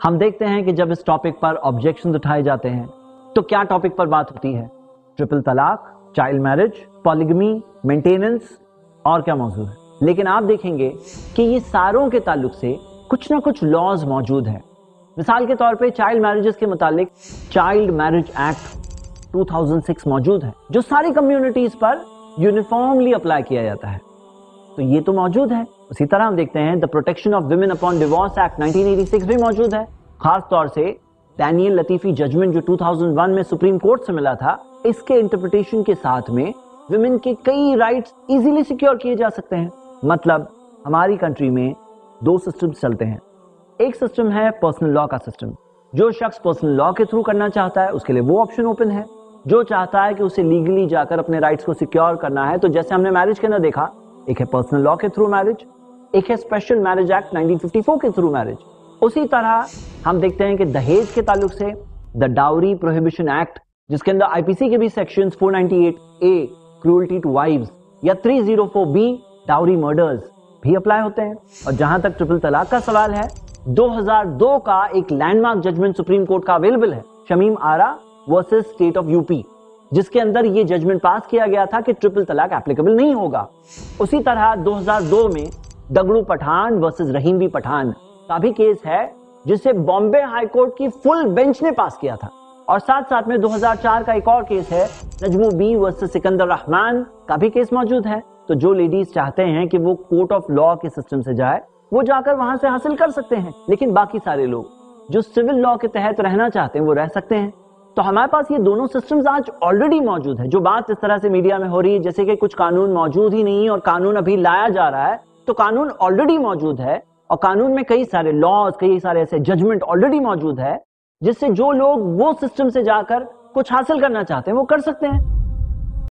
हम देखते हैं कि जब इस टॉपिक पर ऑब्जेक्शन उठाए जाते हैं तो क्या टॉपिक पर बात होती है? ट्रिपल तलाक, चाइल्ड मैरिज, पॉलीगमी, मेंटेनेंस और क्या मौजूद है। लेकिन आप देखेंगे कि ये सारों के ताल्लुक से कुछ ना कुछ लॉज मौजूद है। मिसाल के तौर पे चाइल्ड मैरिजेस के मुतालिक चाइल्ड मैरिज एक्ट 2006 मौजूद है जो सारी कम्युनिटीज पर यूनिफॉर्मली अप्लाई किया जाता है, तो ये तो मौजूद है। उसी तरह हम देखते हैं the protection of women upon divorce act 1986 भी मौजूद है। खास तौर से डैनियल लतीफी जजमेंट जो 2001 में सुप्रीम कोर्ट से मिला था, इसके इंटरप्रिटेशन के साथ में विमेन के कई राइट्स इजीली सिक्योर किए जा सकते हैं। मतलब हमारी कंट्री में दो सिस्टम चलते हैं। एक सिस्टम है पर्सनल लॉ का सिस्टम। जो शख्स पर्सनल लॉ के थ्रू करना चाहता है उसके लिए वो ऑप्शन ओपन है। जो चाहता है कि उसे लीगली जाकर अपने राइट्स को सिक्योर करना है, तो जैसे हमने मैरिज के अंदर देखा, एक है पर्सनल लॉ के थ्रू मैरिज, एक है स्पेशल मैरिज एक्ट 1954 के थ्रू मैरिज। उसी तरह हम देखते हैं कि दहेज के ताल्लुक से द डाउरी प्रोहिबिशन एक्ट, जिसके अंदर आईपीसी के भी sections 498A cruelty to wives या 304B डाउरी मर्डर्स भी अप्लाई होते हैं। और जहां तक ट्रिपल तलाक का सवाल है, 2002 का एक लैंडमार्क जजमेंट सुप्रीम कोर्ट का अवेलेबल है, Shamim Ara versus state of UP, जिसके अंदर ये जजमेंट पास किया गया था कि ट्रिपल तलाक एप्लीकेबल नहीं होगा। उसी तरह 2002 में दगड़ू पठान वर्सेस रहीम बी पठान का भी केस है, जिसे बॉम्बे हाई कोर्ट की फुल बेंच ने पास किया था। और साथ साथ में 2004 का एक और केस है नजमू बी वर्सेस सिकंदर रहमान का भी केस मौजूद है। तो जो लेडीज चाहते हैं कि वो कोर्ट ऑफ लॉ के सिस्टम से जाए, वो जाकर वहां से हासिल कर सकते हैं। लेकिन बाकी सारे लोग जो सिविल लॉ के तहत रहना चाहते हैं वो रह सकते हैं। तो हमारे पास ये दोनों सिस्टम्स आज ऑलरेडी मौजूद है। जो बात इस तरह से मीडिया में हो रही है जैसे कि कुछ कानून मौजूद ही नहीं और कानून अभी लाया जा रहा है, तो कानून ऑलरेडी मौजूद है और कानून में कई सारे लॉज, कई सारे ऐसे जजमेंट ऑलरेडी मौजूद है, जिससे जो लोग वो सिस्टम से जाकर कुछ हासिल करना चाहते हैं वो कर सकते हैं।